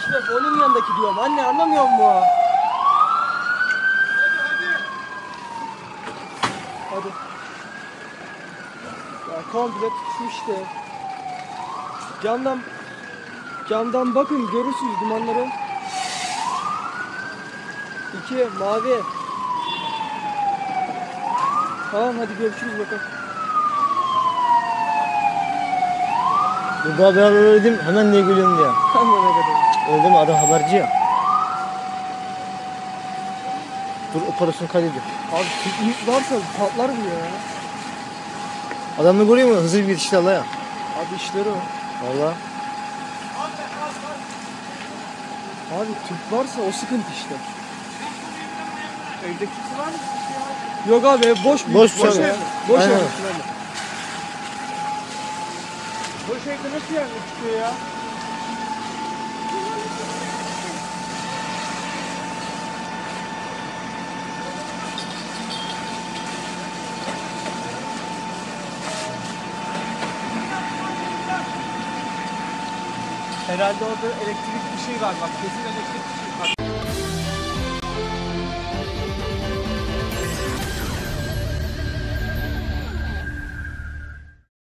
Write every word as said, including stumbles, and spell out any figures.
İşte onun yanındaki diyorum. Anne anlamıyor mu? Hadi. Ya komple tutmuş işte. Camdan camdan bakın görürsünüz dumanları. İki mavi. Tamam hadi görüşürüz bakalım. Burada haber öğrendim hemen niye geliyorum diye. Tamam ne kadar. Öyle mi? Adam haberci ya. Dur operasyon kaydediyor. Abi tüp varsa patlar mı ya? Adamı görüyor musun? Hızlı bir yetişti Allah ya. Abi işleri o. Valla. Abi tüp varsa o sıkıntı işte. Evde kimse var mı? Yok abi ev boş. Boş boş tabii. ev. Boş Aynen. ev. Boş evde nasıl yangın çıkıyor ya? Herhalde orada elektrik bir şey var bak kesin elektrik bir şey var.